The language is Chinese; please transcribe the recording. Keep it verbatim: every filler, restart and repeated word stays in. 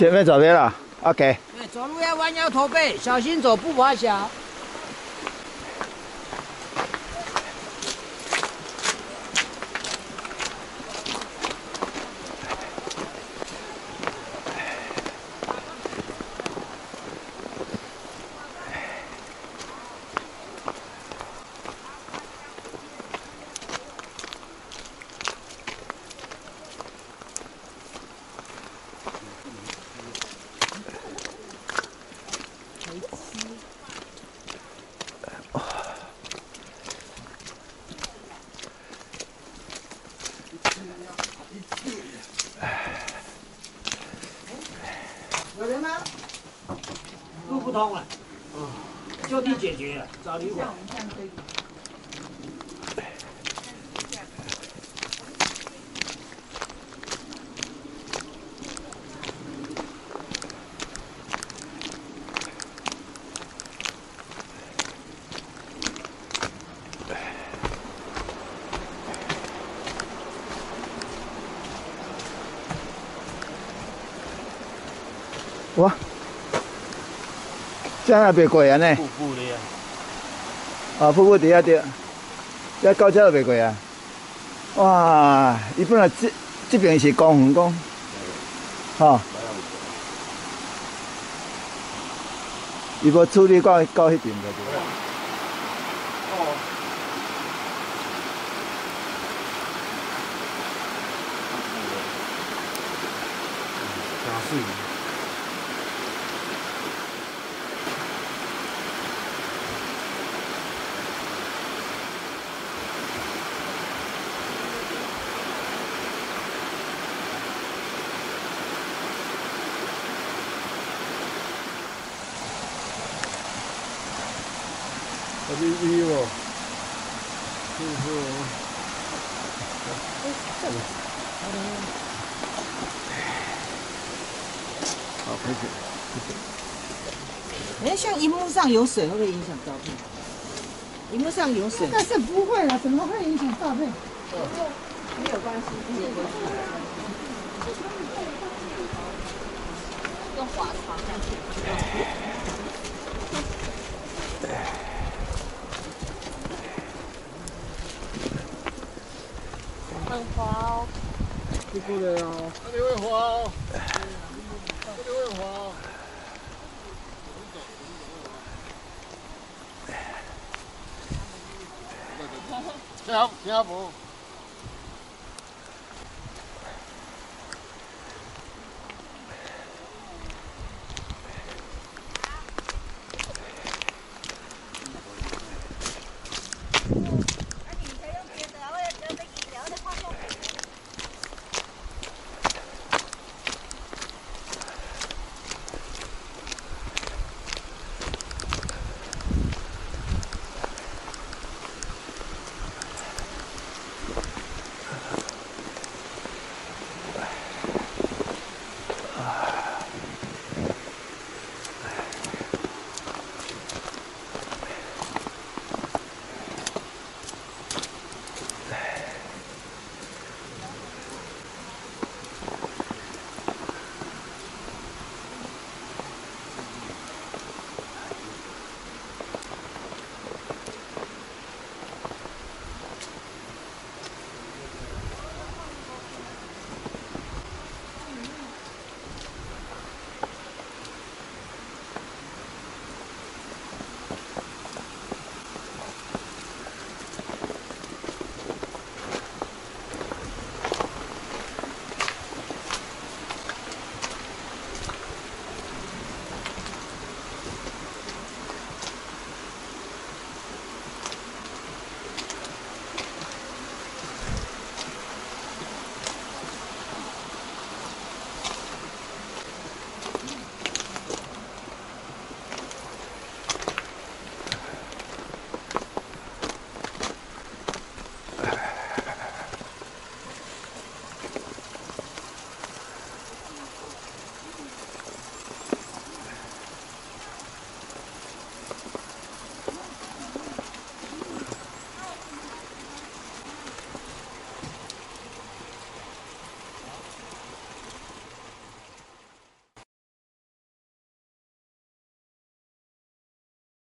前面左边了 ，OK。 对，走路要弯腰驼背，小心走，步伐小。 有人吗？路不通了，哦，就地解决了，找旅馆。 哇，这样也袂过啊呢？ 瀑布的呀。 啊，瀑布底下对，这到这都袂过啊。哇，伊本来这这边是公园公，吼。伊无处理到到迄边的对。哦。 真水。 有啲鱼喎，是不是？ 好，可以。 哎，像荧幕上有水，会不会影响照片？荧幕上有水， 但是不会了，怎么会影响照片？ 没有关系，没有关系。用滑床下去。 很滑哦， 这个的哦，这里会滑哦，这里会滑哦。听好，听好不？